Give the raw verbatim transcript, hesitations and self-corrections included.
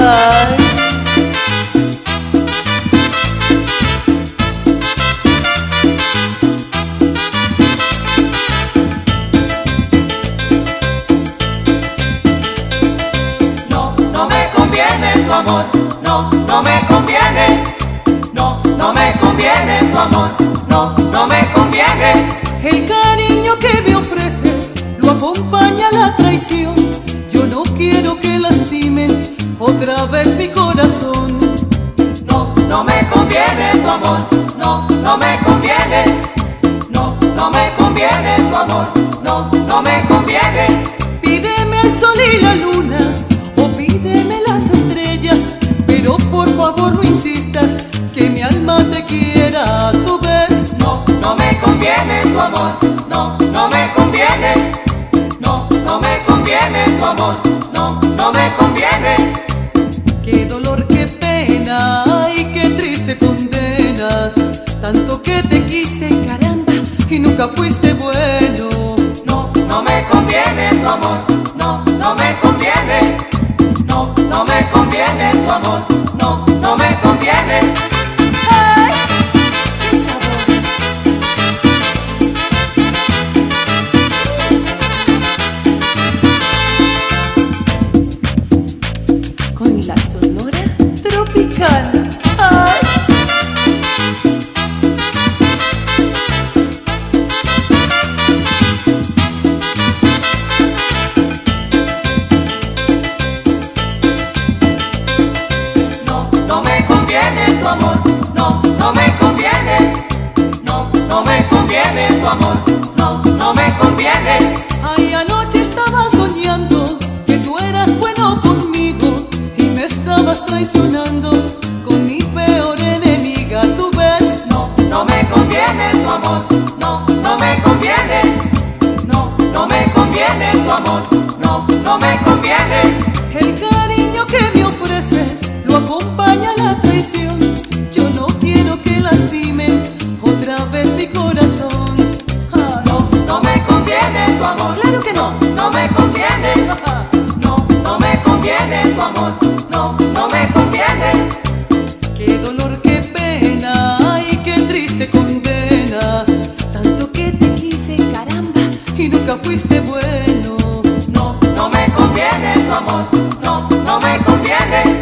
Ay. No, no me conviene tu amor, no, no me conviene. No, no me conviene tu amor, no, no me conviene. El cariño que me ofreces lo acompaña la traición. Yo no quiero que lastimen otra vez mi corazón. No, no me conviene tu amor, no, no me conviene. No, no me conviene tu amor, no, no me conviene. Pídeme el sol y la luna o pídeme las estrellas, pero por favor no insistas que mi alma te quiera a tu vez. No, no me conviene tu amor, no, no me conviene. No, no me conviene tu amor, no, no me conviene. Qué dolor, qué pena, ay, qué triste condena. Tanto que te quise, caramba, y nunca fuiste bueno. No, no me conviene tu amor, no, no me conviene. No, no me conviene tu amor, no, no me conviene. Ay, qué sabor. Con la Sonora Tropical. Ay. No, no me conviene tu amor, no, no me conviene. No, no me conviene tu amor, no, no me conviene. Ay, anoche estaba soñando que tú eras bueno conmigo y me estabas traicionando con mi peor enemiga, tú ves. No, no me conviene tu amor, no, no me conviene. No, no me conviene tu amor, no, no me conviene. El cariño que me ofreces lo acompaña la traición. Yo no quiero que lastimen otra vez mi corazón. Ay. No, no me conviene tu amor, Claro que no. no me conviene. No, no me conviene tu amor, no, no me conviene. Qué dolor, qué pena, ay, qué triste condena. Tanto que te quise, caramba. Y nunca fuiste bueno. No, no me conviene tu amor, no, no me conviene.